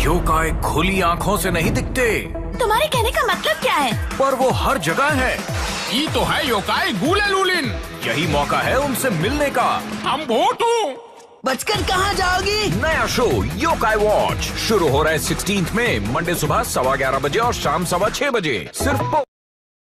Yokai खुली आंखों से नहीं दिखते, तुम्हारे कहने का मतलब क्या है? पर वो हर जगह है। ये तो है योकाई गुलेलुलिन। यही मौका है उनसे मिलने का। हम भोटू। बचकर कहाँ जाओगी? नया शो योकाई वॉच शुरू हो रहा है 16 में, मंडे सुबह 11:15 बजे और शाम 6:15 बजे, सिर्फ